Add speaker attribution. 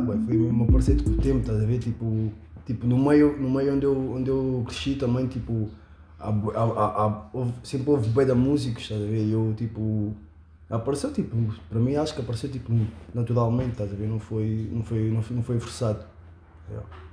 Speaker 1: bué, foi mesmo aparecer com o tempo, estás a ver? Tipo no meio onde eu cresci também, tipo, sempre houve bué de músicos, estás a ver? E eu, tipo, apareceu, tipo, para mim acho que apareceu, tipo, naturalmente, estás a ver? Não foi forçado. Yeah.